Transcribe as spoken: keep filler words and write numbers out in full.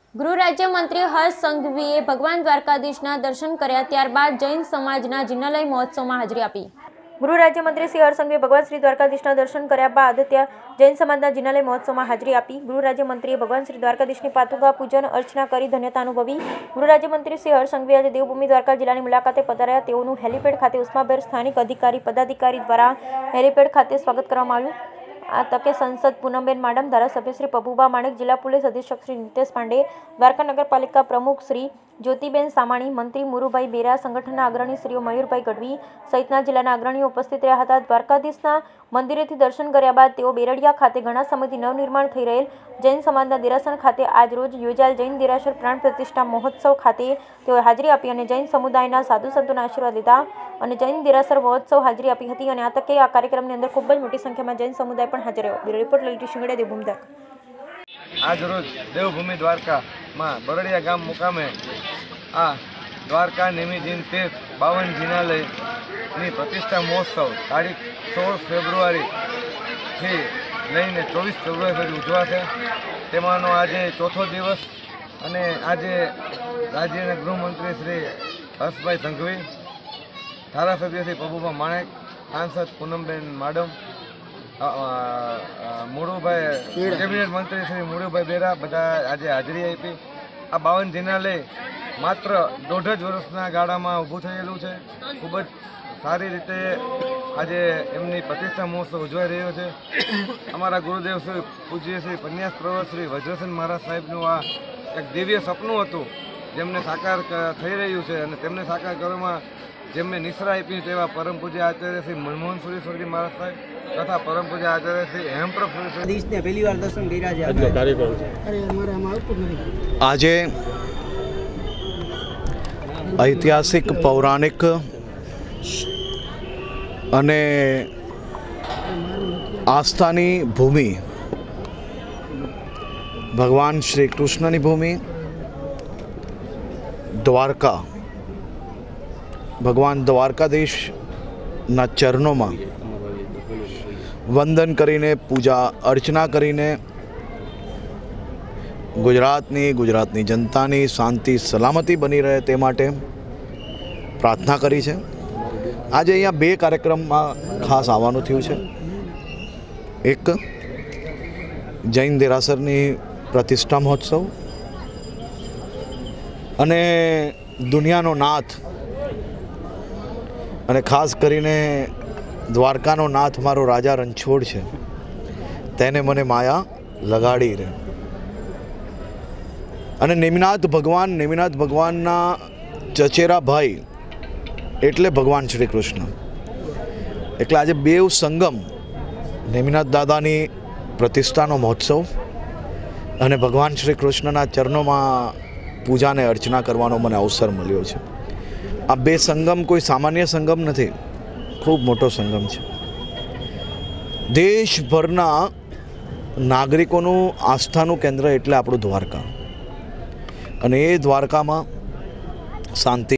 ગૃહ રાજ્યમંત્રી હર્ષ સંઘવીએ ભગવાન દ્વારકાધીશના દર્શન કર્યા ત્યારબાદ જૈન સમાજના જિનાલય મહોત્સવમાં હાજરી આપી। ગૃહ રાજ્યમંત્રી શ્રી હર્ષ સંઘવીએ ભગવાન શ્રી દ્વારકાધીશના દર્શન કર્યા બાદ ત્યાં જૈન સમાજના જિનાલય મહોત્સવમાં હાજરી આપી। ગૃહ રાજ્યમંત્રીએ ભગવાન શ્રી દ્વારકાધીશની પાતુકા પૂજન અર્ચના કરી ધન્યતા અનુભવી। ગૃહ રાજ્યમંત્રી શ્રી હર્ષ સંઘવી આજે દેવભૂમિ દ્વારકા જિલ્લાની મુલાકાતે પધાર્યા। તેઓનું હેલીપેડ ખાતે ઉષ્માભેર સ્થાનિક અધિકારી પદાધિકારી દ્વારા હેલીપેડ ખાતે સ્વાગત કરવામાં આવ્યું। આ તકે સંસદ પૂનમબેન માડમ, ધારાસભ્ય શ્રી પબુભા માણેક, જિલ્લા પોલીસ અધિક્ષક શ્રી નિતેશ પાંડે, દ્વારકા નગરપાલિકા પ્રમુખ શ્રી જ્યોતિબેન સામાણી, મંત્રી મુરુભાઈ બેરા, સંગઠનના અગ્રણી શ્રીઓ મયુરભાઈ ગઢવી સહિતના જિલ્લાના અગ્રણીઓ ઉપસ્થિત રહ્યા હતા। દ્વારકાધીશના મંદિરેથી દર્શન કર્યા બાદ તેઓ બેરડિયા ખાતે ઘણા સમયથી નવનિર્માણ થઈ રહેલ જૈન સમાજના દેરાસર ખાતે આજ રોજ યોજાયેલ જૈન દેરાસર પ્રાણ પ્રતિષ્ઠા મહોત્સવ ખાતે તેઓએ હાજરી આપી અને જૈન સમુદાયના સાધુ સંતોના આશીર્વાદ લીધા અને જૈન દેરાસર મહોત્સવ હાજરી આપી હતી અને આ તકે આ કાર્યક્રમની અંદર ખૂબ જ મોટી સંખ્યામાં જૈન સમુદાય પણ હાજર રહ્યો। Bureau report Lalit Shingadiya, Devbhumi Dwarka. આજ રોજ દેવભૂમિ દ્વારકામાં બરડિયા ગામ મુકામે આ દ્વારકા નિમિજીન તીર્થ બાવન જિનાલયની પ્રતિષ્ઠા મહોત્સવ તારીખ સોળ ફેબ્રુઆરીથી લઈને ચોવીસ ફેબ્રુઆરી સુધી ઉજવાશે। તેમાંનો આજે ચોથો દિવસ અને આજે રાજ્યના ગૃહમંત્રી શ્રી હર્ષભાઈ સંઘવી, ધારાસભ્ય શ્રી પબુભા માણેક, સાંસદ પૂનમબેન માડમ, મુળુભાઈ કેબિનેટ મંત્રી શ્રી મુળુભાઈ બેરા બધા આજે હાજરી આપી। આ બાવન જિનાલય માત્ર દોઢ જ વર્ષના ગાળામાં ઊભું થયેલું છે। ખૂબ જ સારી રીતે આજે એમની પ્રતિષ્ઠા મહોત્સવ ઉજવાઈ રહ્યો છે। અમારા ગુરુદેવ શ્રી પૂજ્ય શ્રી પન્યાસ પ્રવર શ્રી વજ્રસેન મહારાજ સાહેબનું આ એક દિવ્ય સપનું હતું જેમને સાકાર થઈ રહ્યું છે અને તેમને સાકાર કરવામાં જેમને નિશ્રા આપી તેવા પરમ પૂજ્ય આચાર્ય શ્રી મનમોહન સુરેશ્વરજી મહારાજ સાહેબ તથા પરમ પૂજ્ય આચાર્ય શ્રી હેમપ્રભ સુરેશ્વરજી પહેલી વાર દર્શન કર્યા છે। આજે ઐતિહાસિક પૌરાણિક અને આસ્થાની ભૂમિ ભગવાન શ્રી કૃષ્ણની ભૂમિ દ્વારકા, ભગવાન દ્વારકાધીશના ચરણોમાં વંદન કરીને પૂજા અર્ચના કરીને ગુજરાતની ગુજરાતની જનતાની શાંતિ સલામતી બની રહે તે માટે પ્રાર્થના કરી છે। આજે અહીંયા બે કાર્યક્રમમાં ખાસ આવવાનું થયું છે। એક જૈન દેરાસરની પ્રતિષ્ઠા મહોત્સવ અને દુનિયાનો નાથ અને ખાસ કરીને દ્વારકાનો નાથ મારો રાજા રણછોડ છે, તેને મને માયા લગાડી રહે અને નેમિનાથ ભગવાન નેમિનાથ ભગવાનના ચચેરા ભાઈ એટલે ભગવાન શ્રી કૃષ્ણ, એટલે આજે બેવ સંગમ નેમિનાથ દાદાની પ્રતિષ્ઠાનો મહોત્સવ અને ભગવાન શ્રી કૃષ્ણના ચરણોમાં પૂજાને અર્ચના કરવાનો મને અવસર મળ્યો છે। આ બે સંગમ કોઈ સામાન્ય સંગમ નથી, ખૂબ મોટો સંગમ છે। દેશભરના નાગરિકોનું આસ્થાનું કેન્દ્ર એટલે આપણું દ્વારકા અને એ દ્વારકામાં શાંતિ